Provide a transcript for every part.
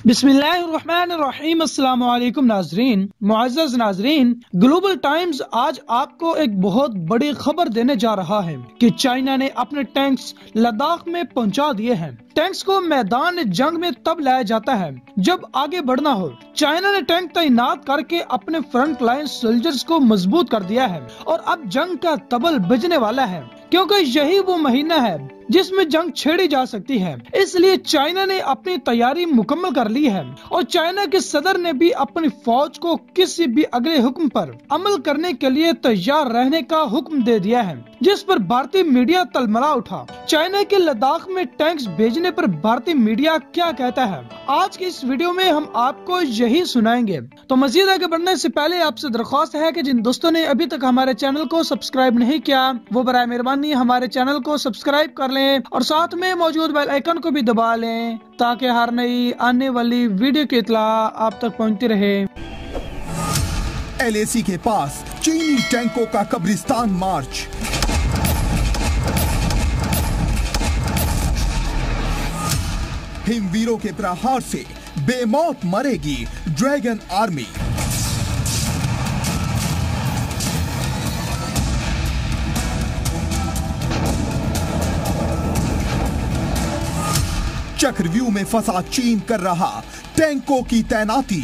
बिस्मिल्लाहिर्रहमानिर्रहीम। अस्सलाम वालेकुम नाजरीन, मुअज़्ज़ज़ नाजरीन, ग्लोबल टाइम्स आज आपको एक बहुत बड़ी खबर देने जा रहा है कि चाइना ने अपने टैंक्स लद्दाख में पहुंचा दिए हैं। टैंक्स को मैदान जंग में तब लाया जाता है जब आगे बढ़ना हो। चाइना ने टैंक तैनात करके अपने फ्रंट लाइन सोल्जर्स को मजबूत कर दिया है और अब जंग का तबल बजने वाला है, क्योंकि यही वो महीना है जिसमें जंग छेड़ी जा सकती है। इसलिए चाइना ने अपनी तैयारी मुकम्मल कर ली है और चाइना के सदर ने भी अपनी फौज को किसी भी अगले हुक्म पर अमल करने के लिए तैयार रहने का हुक्म दे दिया है, जिस पर भारतीय मीडिया तलमला उठा। चाइना के लद्दाख में टैंक्स भेजने पर भारतीय मीडिया क्या कहता है, आज की इस वीडियो में हम आपको यही सुनाएंगे। तो मजीद आगे बढ़ने से पहले आपसे दरख्वास्त है कि जिन दोस्तों ने अभी तक हमारे चैनल को सब्सक्राइब नहीं किया वो बराए मेहरबानी हमारे चैनल को सब्सक्राइब कर लें और साथ में मौजूद बेल आइकन को भी दबा लें ताकि हर नई आने वाली वीडियो की इत्तला आप तक पहुंचती रहे। LAC के पास चीनी टैंकों का कब्रिस्तान मार्च। हिमवीरों के प्रहार से बेमौत मरेगी ड्रैगन आर्मी। चक्रव्यूह में फंसा चीन कर रहा टैंकों की तैनाती।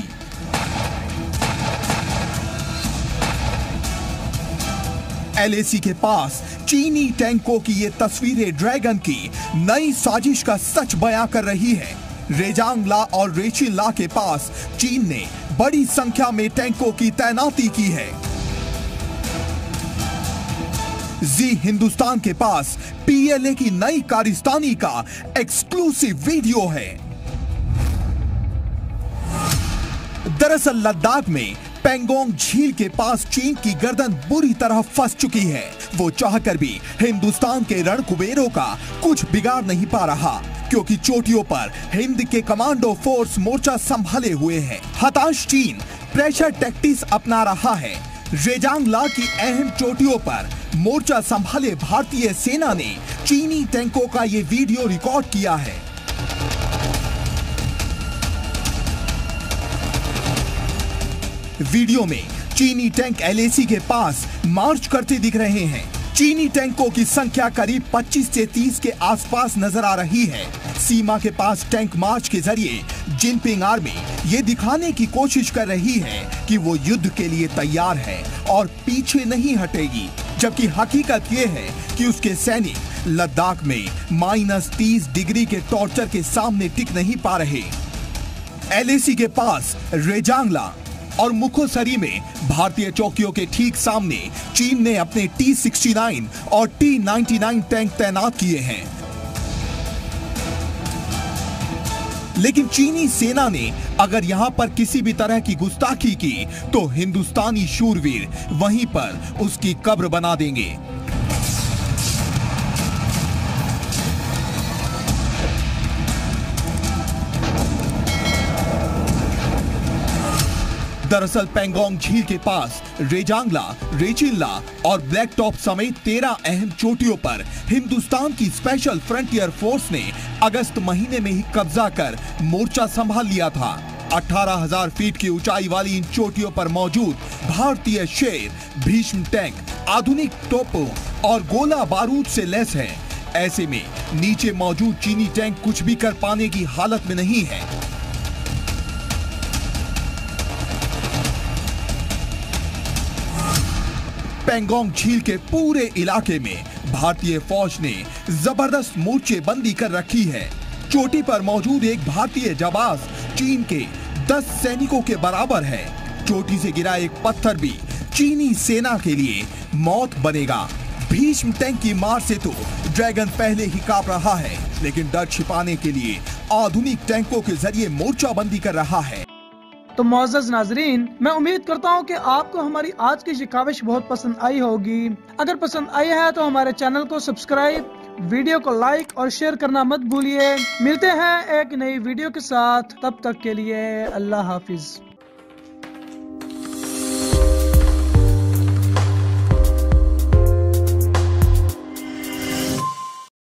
LAC के पास चीनी टैंकों की ये तस्वीरें ड्रैगन की नई साजिश का सच बयां कर रही है। रेजांगला और रेचिनला के पास चीन ने बड़ी संख्या में टैंकों की तैनाती की है। जी हिंदुस्तान के पास PLA की नई कारिस्तानी का एक्सक्लूसिव वीडियो है। दरअसल लद्दाख में पेंगोंग झील के पास चीन की गर्दन बुरी तरह फंस चुकी है। वो चाहकर भी हिंदुस्तान के रणकुबेरों का कुछ बिगाड़ नहीं पा रहा, क्योंकि चोटियों पर हिंद के कमांडो फोर्स मोर्चा संभाले हुए हैं। हताश चीन प्रेशर टैक्टिक्स अपना रहा है। रेजांगला की अहम चोटियों पर मोर्चा संभाले भारतीय सेना ने चीनी टैंकों का ये वीडियो रिकॉर्ड किया है। वीडियो में चीनी टैंक LAC के पास मार्च करते दिख रहे हैं। चीनी टैंकों की संख्या करीब 25 से 30 के आसपास नजर आ रही है। सीमा के पास टैंक मार्च के जरिए जिनपिंग आर्मी ये दिखाने की कोशिश कर रही है कि वो युद्ध के लिए तैयार है और पीछे नहीं हटेगी, जबकि हकीकत ये है कि उसके सैनिक लद्दाख में -30 डिग्री के टॉर्चर के सामने टिक नहीं पा रहे। LAC के पास रेजांगला और मुखोसरी में भारतीय चौकियों के ठीक सामने चीन ने अपने T-69 और T-99 टैंक तैनात किए हैं। लेकिन चीनी सेना ने अगर यहां पर किसी भी तरह की गुस्ताखी की तो हिंदुस्तानी शूरवीर वहीं पर उसकी कब्र बना देंगे। दरअसल पेंगोंग झील के पास रेजांगला, रेचिनला और ब्लैक टॉप समेत 13 अहम चोटियों पर हिंदुस्तान की स्पेशल फ्रंटियर फोर्स ने अगस्त महीने में ही कब्जा कर मोर्चा संभाल लिया था। 18,000 फीट की ऊंचाई वाली इन चोटियों पर मौजूद भारतीय शेर भीष्म टैंक आधुनिक तोपों और गोला बारूद से लैस है। ऐसे में नीचे मौजूद चीनी टैंक कुछ भी कर पाने की हालत में नहीं है। पेंगोंग झील के पूरे इलाके में भारतीय फौज ने जबरदस्त मोर्चेबंदी कर रखी है। चोटी पर मौजूद एक भारतीय जाबाज चीन के 10 सैनिकों के बराबर है। चोटी से गिरा एक पत्थर भी चीनी सेना के लिए मौत बनेगा। भीष्म टैंक की मार से तो ड्रैगन पहले ही कांप रहा है, लेकिन डर छिपाने के लिए आधुनिक टैंकों के जरिए मोर्चाबंदी कर रहा है। तो मुअज़्ज़ज़ नाज़रीन, मैं उम्मीद करता हूँ कि आपको हमारी आज की ये काविश बहुत पसंद आई होगी। अगर पसंद आई है तो हमारे चैनल को सब्सक्राइब, वीडियो को लाइक और शेयर करना मत भूलिए। मिलते हैं एक नई वीडियो के साथ, तब तक के लिए अल्लाह हाफिज।